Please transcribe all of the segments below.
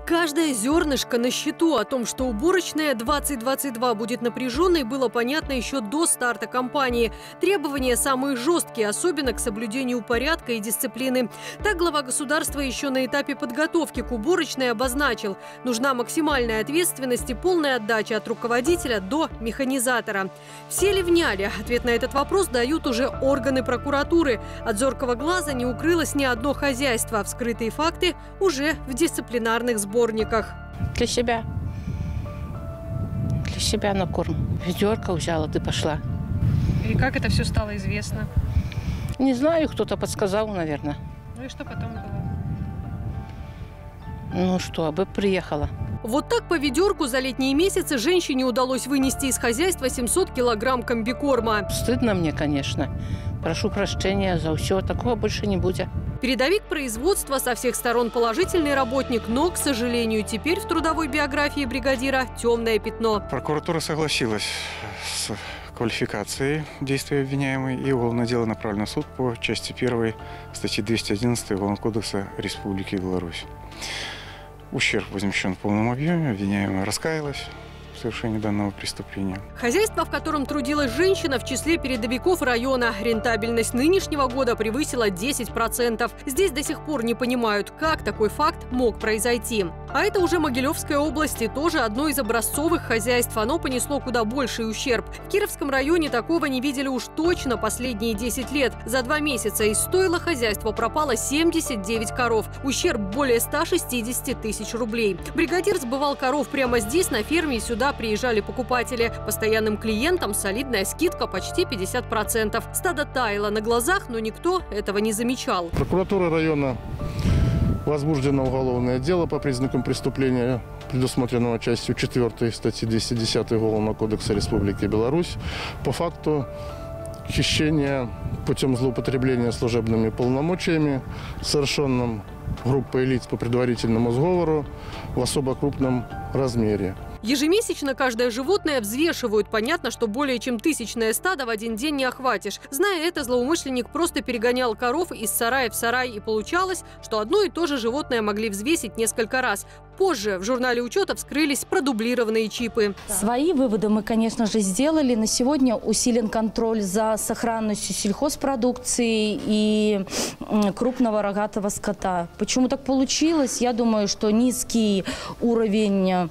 Каждое зернышко на счету. О том, что уборочная 2022 будет напряженной, было понятно еще до старта кампании. Требования самые жесткие, особенно к соблюдению порядка и дисциплины. Так глава государства еще на этапе подготовки к уборочной обозначил: нужна максимальная ответственность и полная отдача от руководителя до механизатора. Все ли вняли? Ответ на этот вопрос дают уже органы прокуратуры. От зоркого глаза не укрылось ни одно хозяйство. Вскрытые факты уже в дисциплинарных сборниках. Для себя. Для себя на корм. Ведерко взяла, ты пошла. И как это все стало известно? Не знаю, кто-то подсказал, наверное. Ну и что потом было? Ну что, бы приехала. Вот так по ведерку за летние месяцы женщине удалось вынести из хозяйства 700 килограмм комбикорма. Стыдно мне, конечно. Прошу прощения за все. Такого больше не будет. Передовик производства, со всех сторон положительный работник, но, к сожалению, теперь в трудовой биографии бригадира темное пятно. Прокуратура согласилась с квалификацией действий обвиняемой, и уголовное дело направлено в суд по части 1 статьи 211 Уголовного кодекса Республики Беларусь. Ущерб возмещен в полном объеме, обвиняемая раскаялась в совершении данного преступления. Хозяйство, в котором трудилась женщина, в числе передовиков района. Рентабельность нынешнего года превысила 10%. Здесь до сих пор не понимают, как такой факт мог произойти. А это уже Могилевская область, и тоже одно из образцовых хозяйств. Оно понесло куда больший ущерб. В Кировском районе такого не видели уж точно последние 10 лет. За 2 месяца из стойла хозяйства пропало 79 коров. Ущерб более 160 тысяч рублей. Бригадир сбывал коров прямо здесь, на ферме, и сюда приезжали покупатели. Постоянным клиентам солидная скидка почти 50%. Стадо таяло на глазах, но никто этого не замечал. Прокуратура района возбуждено уголовное дело по признакам преступления, предусмотренного частью 4 статьи 210 Уголовного кодекса Республики Беларусь, по факту хищения путем злоупотребления служебными полномочиями, совершенным группой лиц по предварительному сговору в особо крупном размере. Ежемесячно каждое животное взвешивают. Понятно, что более чем 1000-е стадо в один день не охватишь. Зная это, злоумышленник просто перегонял коров из сарая в сарай. И получалось, что одно и то же животное могли взвесить несколько раз. Позже в журнале учета вскрылись продублированные чипы. Свои выводы мы, конечно же, сделали. На сегодня усилен контроль за сохранностью сельхозпродукции и крупного рогатого скота. Почему так получилось? Я думаю, что низкий уровень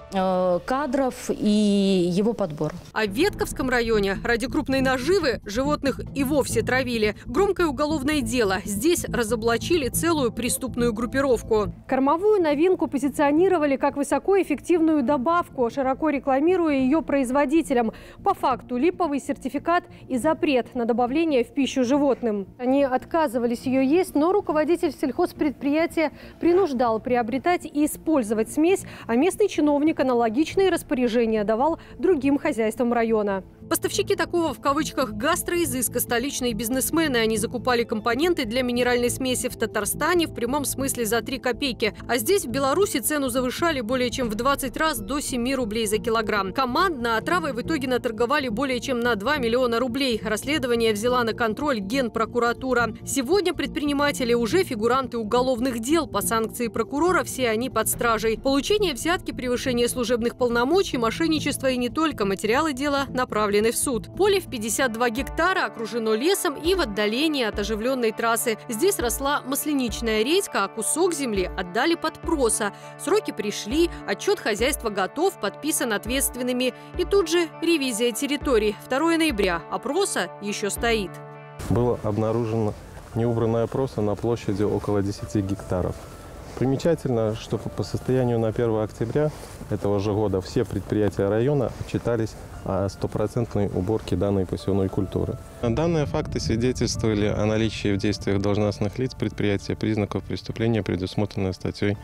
кадров и его подбор. А в Ветковском районе ради крупной наживы животных и вовсе травили. Громкое уголовное дело. Здесь разоблачили целую преступную группировку. Кормовую новинку позиционировали как высокоэффективную добавку, широко рекламируя ее производителям. По факту липовый сертификат и запрет на добавление в пищу животным. Они отказывались ее есть, но руководитель сельхозпредприятия принуждал приобретать и использовать смесь, а местный чиновник аналогичные распоряжения давал другим хозяйствам района. Поставщики такого в кавычках гастроизыска – столичные бизнесмены. Они закупали компоненты для минеральной смеси в Татарстане в прямом смысле за 3 копейки. А здесь, в Беларуси, цену завышали более чем в 20 раз до 7 рублей за килограмм. Командно отравой в итоге наторговали более чем на 2 миллиона рублей. Расследование взяла на контроль Генпрокуратура. Сегодня предприниматели уже фигуранты уголовных дел. По санкции прокурора все они под стражей. Получение взятки, превышение служебных полномочий, мошенничество и не только. Материалы дела направлены в суд. Поле в 52 гектара окружено лесом и в отдалении от оживленной трассы. Здесь росла масляничная редька, а кусок земли отдали под проса. Сроки пришли, отчет хозяйства готов, подписан ответственными. И тут же ревизия территорий. 2 ноября, а проса еще стоит. Было обнаружено неубранное проса на площади около 10 гектаров. Примечательно, что по состоянию на 1 октября этого же года все предприятия района отчитались о стопроцентной уборке данной посевной культуры. Данные факты свидетельствовали о наличии в действиях должностных лиц предприятия признаков преступления, предусмотренных статьей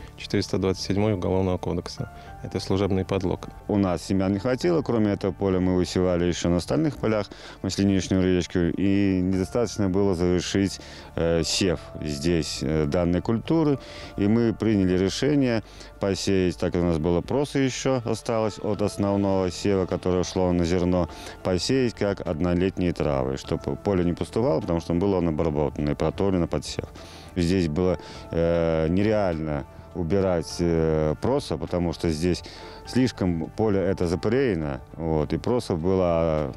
427 Уголовного кодекса. Это служебный подлог. У нас семян не хватило, кроме этого поля мы высевали еще на остальных полях масляничную редьку, и недостаточно было завершить сев здесь данной культуры. И мы приняли решение посеять, так как у нас было проса еще осталось от основного сева, которое шло на зерно, посеять как однолетние травы, чтобы поле не пустовало, потому что было оно обработано и протоплено под сев. Здесь было нереально убирать проса, потому что здесь слишком поле это запреено, вот, и проса было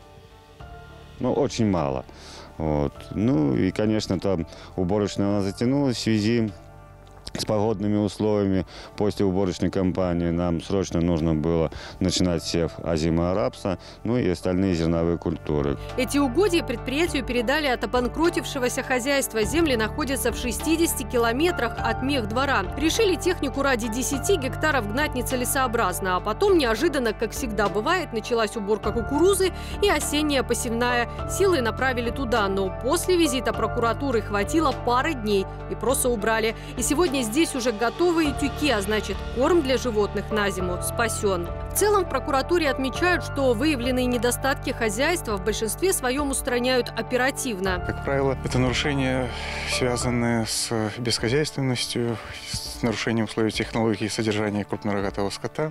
очень мало. Вот. Ну и, конечно, там уборочная она затянулась в связи с погодными условиями. После уборочной кампании нам срочно нужно было начинать сев озимого рапса, ну и остальные зерновые культуры. Эти угодья предприятию передали от обанкротившегося хозяйства. Земли находятся в 60 километрах от мехдвора. Решили технику ради 10 гектаров гнать нецелесообразно. А потом неожиданно, как всегда бывает, началась уборка кукурузы и осенняя посевная. Силы направили туда, но после визита прокуратуры хватило пары дней и просто убрали. И сегодня здесь уже готовые тюки, а значит, корм для животных на зиму спасен. В целом в прокуратуре отмечают, что выявленные недостатки хозяйства в большинстве своем устраняют оперативно. Как правило, это нарушения, связанные с бесхозяйственностью, с нарушением условий технологии содержания крупнорогатого скота.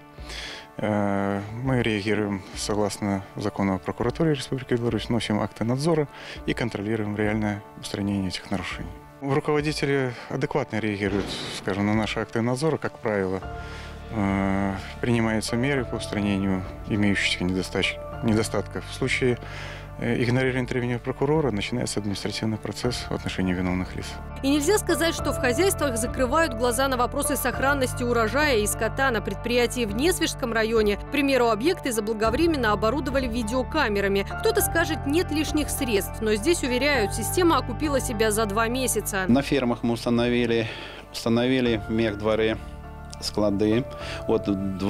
Мы реагируем согласно закону о прокуратуре Республики Беларусь, носим акты надзора и контролируем реальное устранение этих нарушений. Руководители адекватно реагируют, скажем, на наши акты надзора, как правило. Принимаются меры по устранению имеющихся недостатков. В случае игнорирования требований прокурора начинается административный процесс в отношении виновных лиц. И нельзя сказать, что в хозяйствах закрывают глаза на вопросы сохранности урожая и скота. На предприятии в Несвежском районе, к примеру, объекты заблаговременно оборудовали видеокамерами. Кто-то скажет, нет лишних средств, но здесь уверяют, система окупила себя за 2 месяца. На фермах мы установили мехдворы, склады. Вот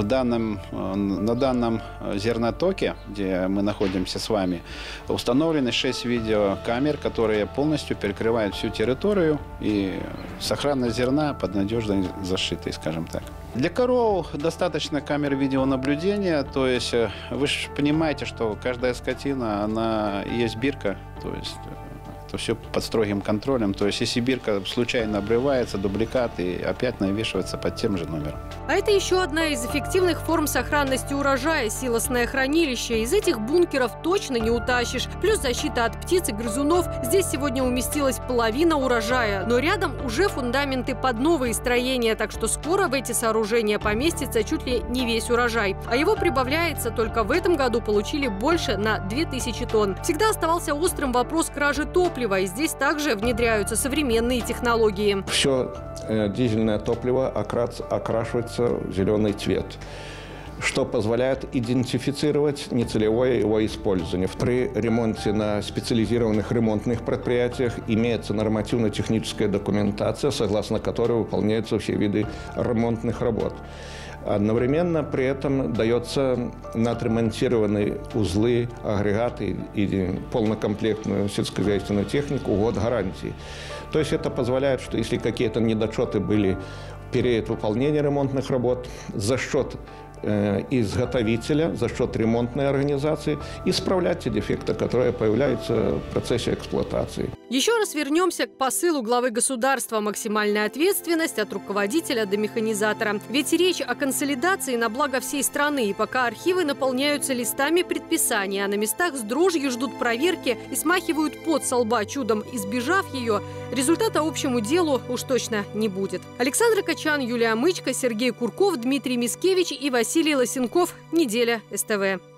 на данном зернотоке, где мы находимся с вами, установлены 6 видеокамер, которые полностью перекрывают всю территорию, и сохранность зерна под надежной защитой, скажем так. Для коров достаточно камер видеонаблюдения, то есть вы же понимаете, что каждая скотина, она есть бирка, то есть это все под строгим контролем. То есть если бирка случайно обрывается, дубликат, и опять навешивается под тем же номером. А это еще одна из эффективных форм сохранности урожая – силосное хранилище. Из этих бункеров точно не утащишь. Плюс защита от птиц и грызунов. Здесь сегодня уместилась половина урожая. Но рядом уже фундаменты под новые строения, так что скоро в эти сооружения поместится чуть ли не весь урожай. А его прибавляется, только в этом году получили больше на 2000 тонн. Всегда оставался острым вопрос кражи топлива. И здесь также внедряются современные технологии. Все дизельное топливо окрашивается в зеленый цвет, что позволяет идентифицировать нецелевое его использование. При ремонте на специализированных ремонтных предприятиях имеется нормативно-техническая документация, согласно которой выполняются все виды ремонтных работ. Одновременно при этом дается на отремонтированные узлы, агрегаты и полнокомплектную сельскохозяйственную технику год гарантии. То есть это позволяет, что если какие-то недочеты были в период выполнения ремонтных работ, за счет изготовителя, за счет ремонтной организации исправлять те дефекты, которые появляются в процессе эксплуатации. Еще раз вернемся к посылу главы государства. Максимальная ответственность от руководителя до механизатора. Ведь речь о консолидации на благо всей страны. И пока архивы наполняются листами предписаний, а на местах с дрожью ждут проверки и смахивают пот со лба, чудом избежав ее, результата общему делу уж точно не будет. Александр Качан, Юлия Мычко, Сергей Курков, Дмитрий Мискевич и Василий Лосенков. Неделя СТВ.